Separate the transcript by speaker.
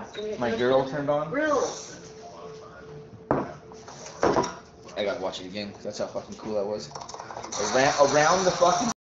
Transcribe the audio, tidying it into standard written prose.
Speaker 1: My girl turned on.
Speaker 2: Rules.
Speaker 1: I gotta watch it again. That's how fucking cool that was. Around the fucking